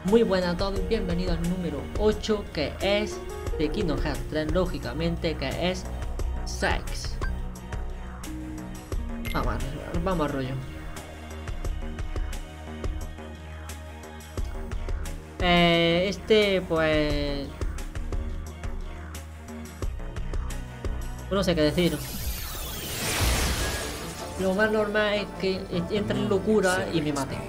Muy buenas a todos y bienvenidos al número 8, que es de Kingdom Hearts 3, lógicamente, que es Saix. Vamos al rollo. Pues no sé qué decir. Lo más normal es que entre en locura y me mate.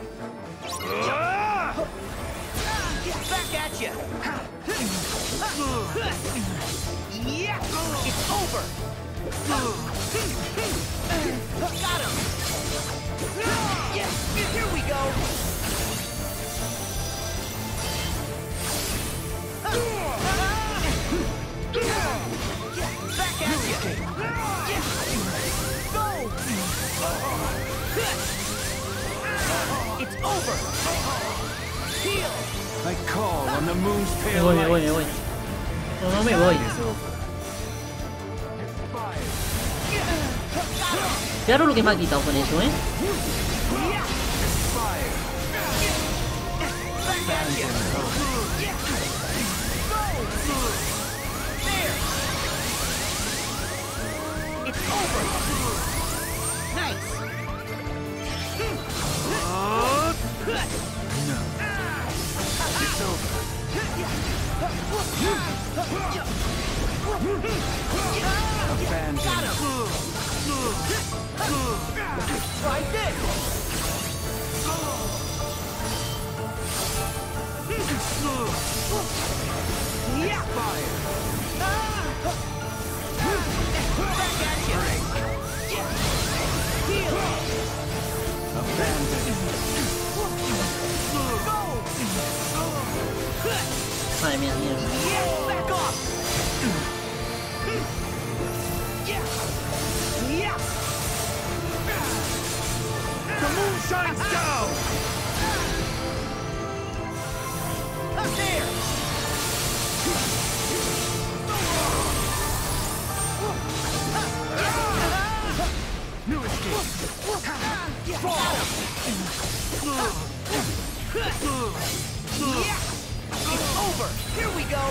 I call on the moon's Me pale voy. light. No me voy. Claro lo que me ha quitado con eso, Madre mía, The moon shines down. New escape. It's over. Here we go.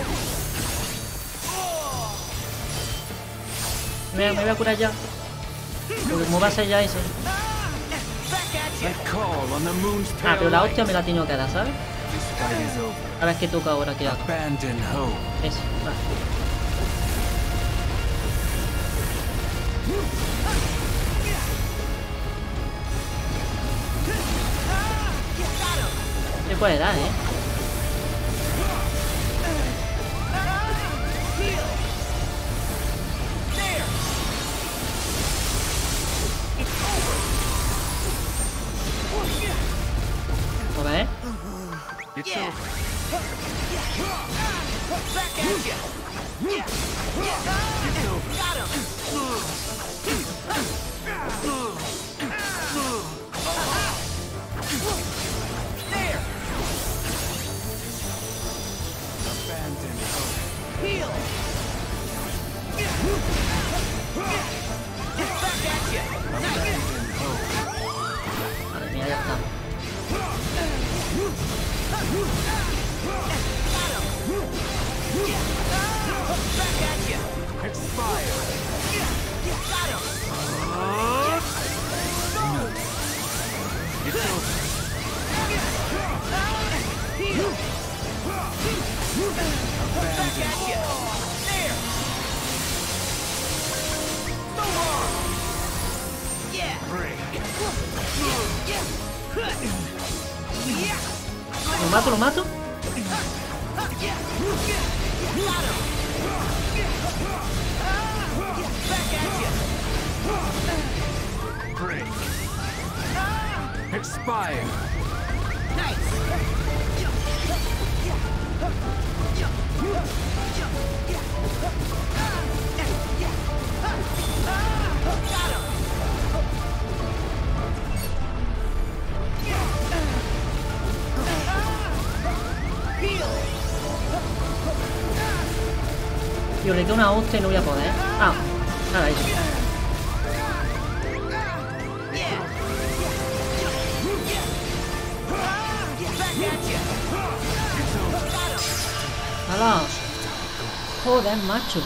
me voy a curar ya. Porque como va a ser ya eso. I call on the moon's pale Pero la light. hostia me la tengo que dar, ¿sabes? This fight is over. Ahora es que toca ahora que hago. Abandon hope. Eso, va. Se puede dar, A ver. It's over. Back at you. It's over. Got him. There. Abandon hope. Heal. Back at you. Abandon hope. Madre mía, ya está. Back at you. Expire. Got him. It's over. Heal. Back at you. There. So long. Yeah. Break. ¿Lo mato? Got him. Back at you. Break. Expire. Nice. Got him. Heal. Tío, le queda una hostia y no voy a poder. Ah, nada, eso. Yeah. Back at you. ¡Hala! Joder, macho.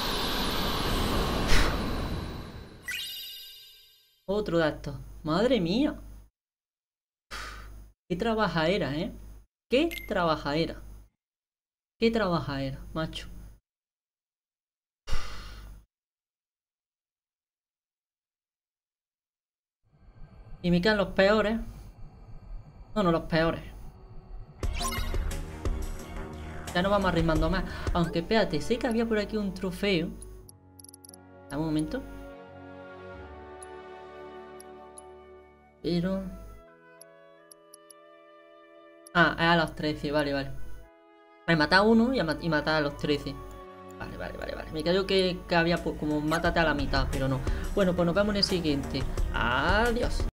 Otro de estos. Madre mía. Qué trabajadera, ¿eh? Qué trabajadera. Qué trabajadera, macho. Y me quedan los peores. No, los peores. Ya no vamos arrimando más. Aunque espérate, sé que había por aquí un trofeo. Dame un momento. Pero... Ah, es a los 13, vale. Me matar a uno y matar a los 13. Vale. Me creo que había como mátate a la mitad, pero no. Bueno, pues nos vemos en el siguiente. Adiós.